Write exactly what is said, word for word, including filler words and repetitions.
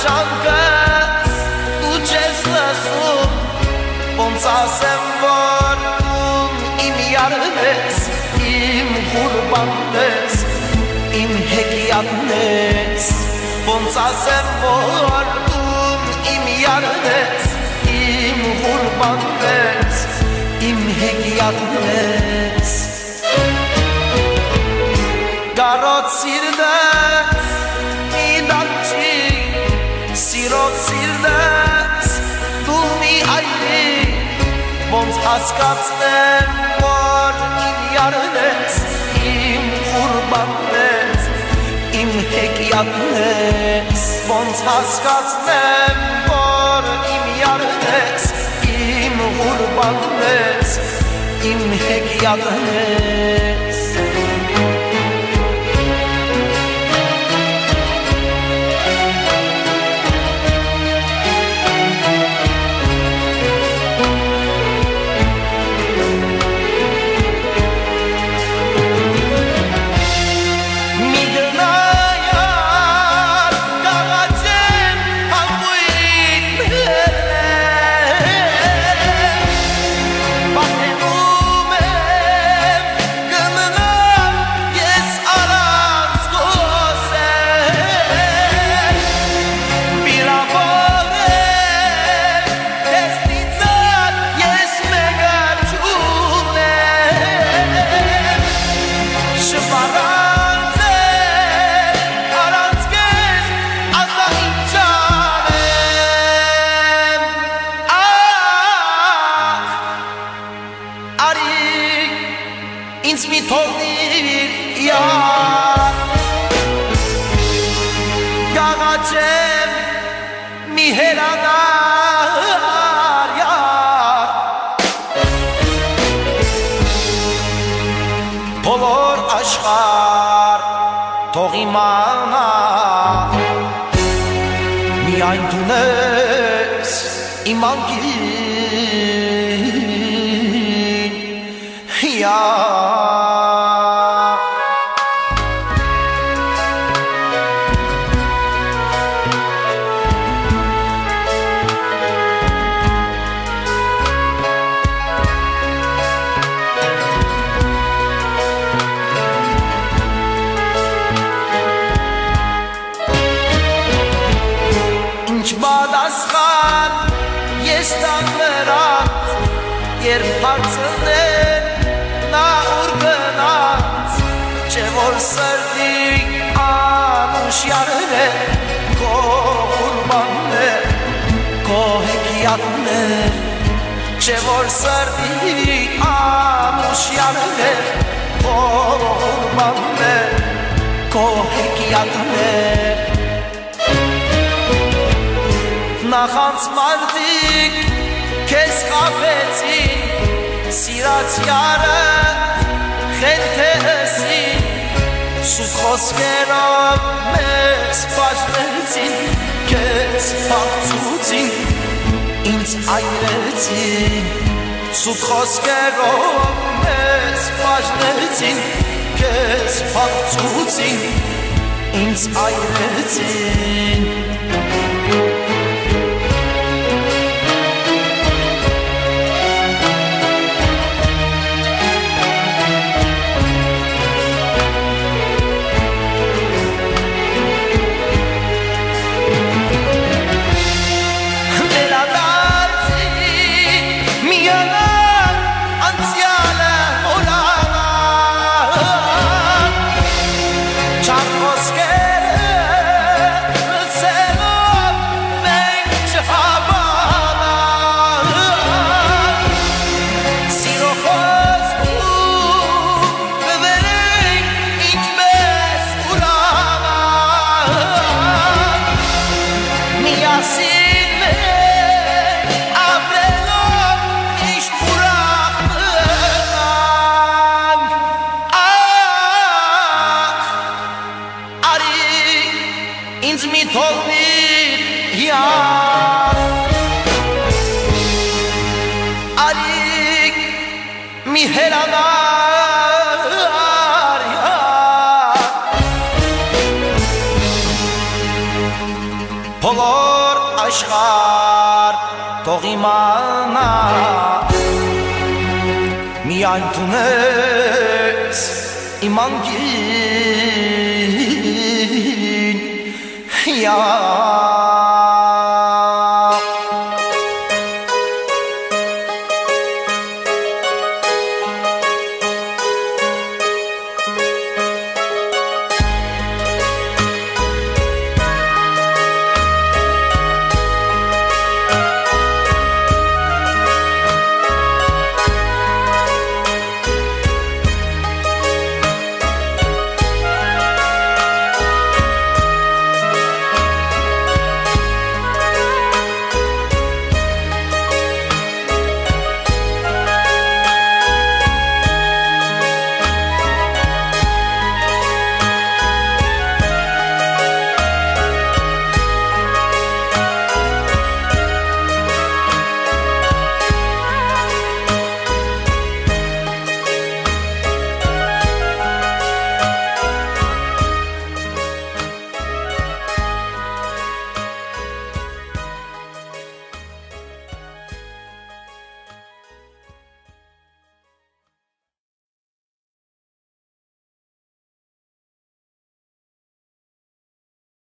ջանկս դու չես լսում ոնց ասեմ որ իմ յարն ես իմ ղուրբանն ես իմ հեքիաթն ես ոնց ասեմ որ իմ յարն ես իմ ղուրբանն ես իմ հեքիաթն ես Garot sirdes, mi danci, sirot sirdes, du mi ayli, vont haskatsnem vor im yarnes, im kurbannes, im hekyatnes, vont haskatsnem vor im yarnes, im kurbannes, im hekyatnes. Ինձ մի թողնիր յար Գաղաչեմ մի հերանար յար Բոլոր աշխար թող իմանա Միայն դու ես իմ անկին յար Բադասխան ես տան վրատ երբ հարցնեն նա ուր գնաց չէ որ սրտի անուշյարն է քո ղուրբանն է քո հեքիաթն է չէ որ սրտի անուշյարն է քո ղուրբանն է քո հեքիաթն է Նախանց մարդիկ քեզ խաբեցին սիրած յարը խենթեցին սուտ խոսքերով մեզ բաժնեցին քեզ փախցուցին ինձ այրեցին սուտ խոսքերով մեզ բաժնեցին քեզ փախցուցին ինձ այրեցին Ինձ մի թողնիր յար Արիկ մի հերանար յար Բոլոր Իրանտունես իմ անգին Յա